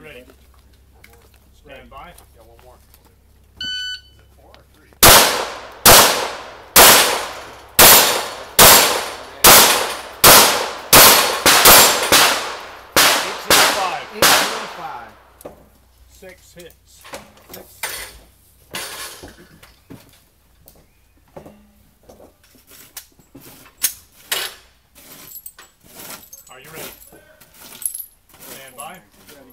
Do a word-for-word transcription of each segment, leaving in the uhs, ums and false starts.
ready? Stand by. Yeah, one more. Is it four or three? eight zero five. eight zero five. Six hits. Six. Are you ready? Stand by. Ready.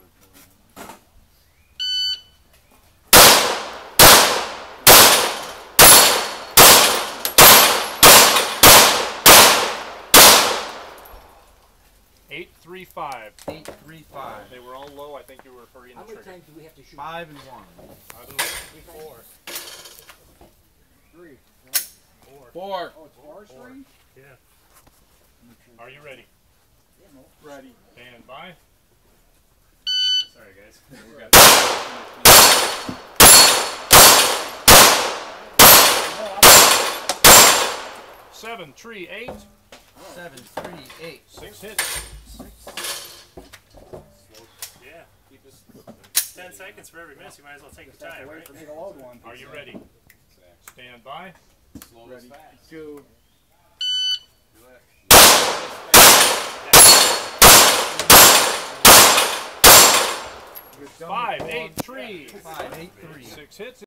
Eight three five. Eight three five. They were all low. I think you were hurrying How the many trigger. times do we have to shoot? Five and one. I don't know. Four. Three, right? Four. Four. Oh, it's four, three? Yeah. Are you ready? Yeah, no. Ready. Stand by. Sorry, guys. We got Seven, tree, eight. Seven, three, eight. Six hits. Six. yeah. Keep us ten seconds for every miss. You might as well take Just your have to time, wait right? for me to load one. Are you ready? Stand by. Slow Ready. is fast. Go. Five, eight, tree. Five, eight, three. Six hits.